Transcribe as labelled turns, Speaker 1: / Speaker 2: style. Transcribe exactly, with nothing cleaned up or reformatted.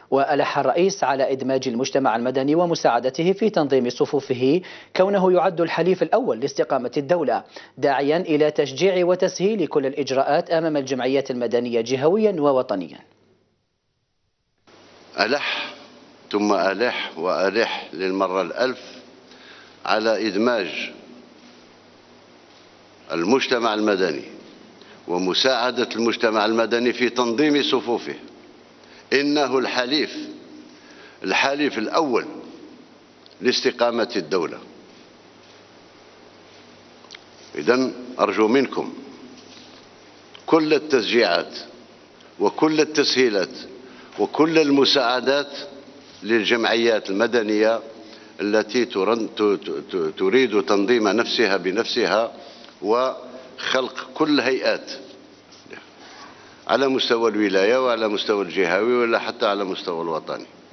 Speaker 1: وألح الرئيس على إدماج المجتمع المدني ومساعدته في تنظيم صفوفه كونه يعد الحليف الأول لاستقامة الدولة، داعيا إلى تشجيع وتسهيل كل الإجراءات أمام الجمعيات المدنية جهويا ووطنيا.
Speaker 2: ألح ثم ألح وألح للمرة الألف على إدماج المجتمع المدني ومساعدة المجتمع المدني في تنظيم صفوفه. إنه الحليف الحليف الأول لاستقامة الدولة. إذن أرجو منكم كل التشجيعات وكل التسهيلات وكل المساعدات للجمعيات المدنية التي تريد تنظيم نفسها بنفسها وخلق كل هيئات على مستوى الولاية وعلى مستوى الجهوي ولا حتى على مستوى الوطني.